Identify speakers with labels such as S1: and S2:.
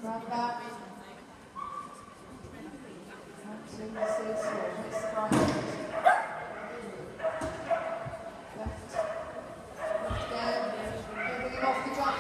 S1: Round back. 1, 2, seesaw. Twist right. Left. Left again. Bring him off the jump.